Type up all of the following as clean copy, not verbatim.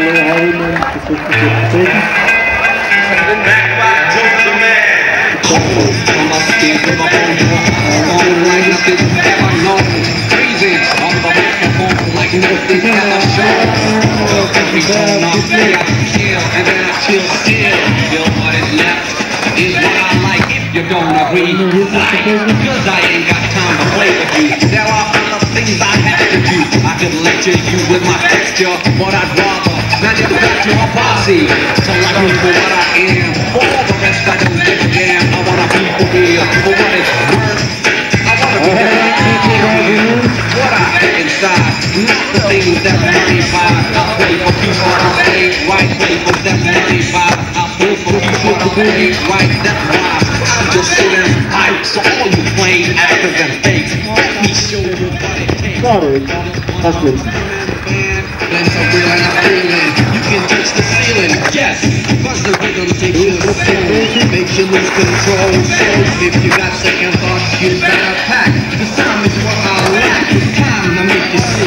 You're gonna agree, because I ain't got time to play with you. There are other things I have to do. I could lecture you with my texture, but I'd rather manufacture a posse. So like me for what I am, for all the rest I don't give a damn. I wanna be for real, for what it's worth. I wanna be what I have inside, not the things that money buys. I play for people I ain't right, play for that money buys. I play for people I ain't right, that's why. Just sit and hype, so all you plain actors and fakes, let me show you what it takes. Sorry, that's me. When so real and I'm feeling, you can touch the ceiling, yes, cause the rhythm takes you to the makes you lose control. So if you got second thoughts, you better pack. The time is what I lack, it's time to make you see.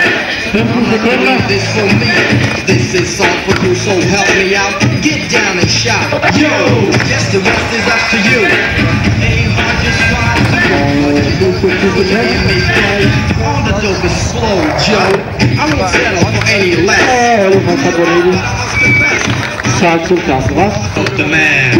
This for me, this is all for you, so help me out. Get down and shout, yo! Yes, the rest is up to you. Ain't hard, just try to all the dope is slow, Joe. I won't settle for any less. The man.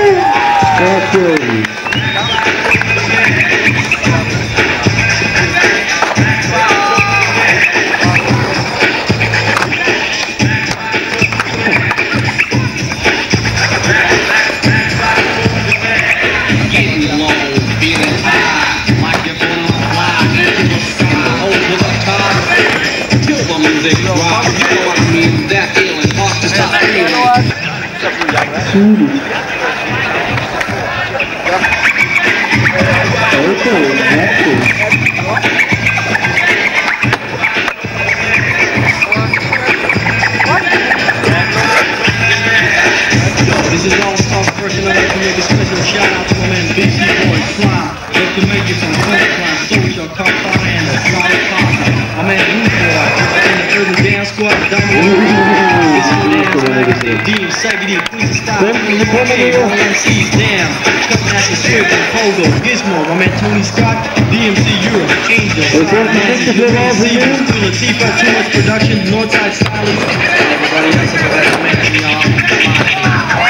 This is all Star version. I'd like to make a special shout out to my man BC Boy Fly. Hope to make it some fun class, social, car and a solid pop. My man Blue Boy in the urban dance squad. This is dance magazine. Dean, Saggy, please stop. MCs, damn. Coming at the strip and Pogo, Gizmo, my man Tony Scott, DMC Europe, Angel, Nancy, UPC, Still a Tifa, Too Much Production, Northside Styling, and everybody else is about to mention y'all.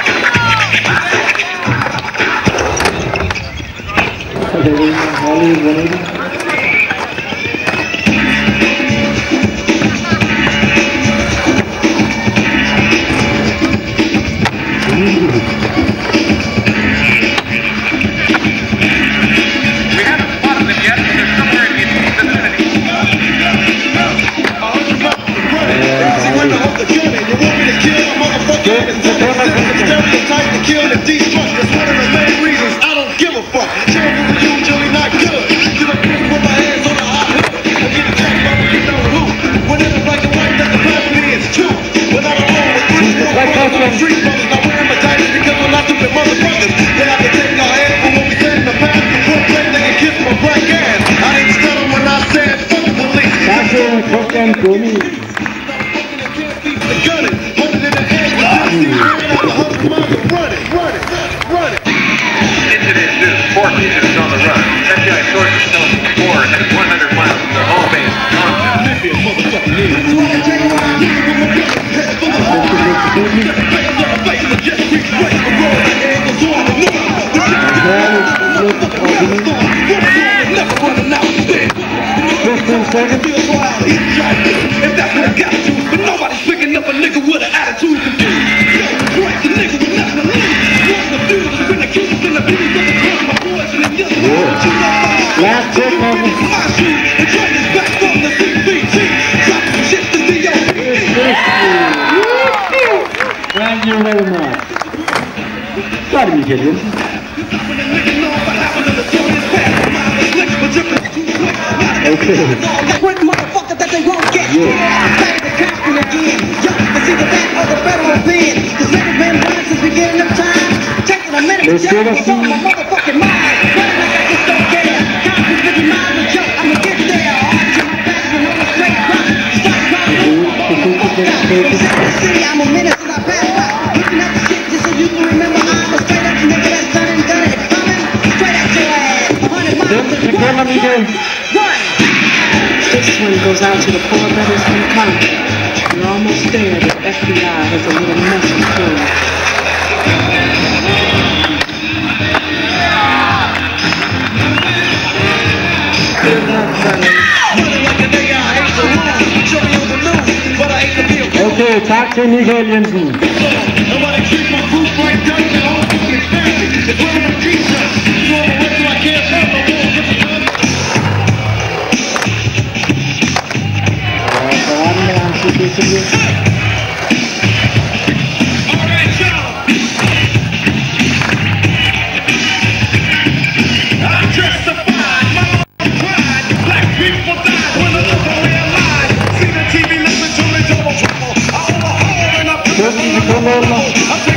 Thank you very much. Sorry, Nicolas. Okay. Quick motherfucker that they won't get. Back to Carsten again. Y'all can see the back of the federal pen. Cause niggas been running since beginning of time. Taking a minute to jump what's on my motherfucking mind. Running like I just don't care. Carsten's 50 miles a jump. I'ma get there. Arching my back and on a straight run. Stop running. city, I'm a menace and I pass by. Looking at the shit just so you can remember I'm a straight up nigga that's done it. Coming straight at your ass. 100 miles. Run! This one goes out to the poor brothers from Compton. You're almost there. The FBI has a little message for you. Good luck, brothers. Okay, tak til Michael Jensen. I'm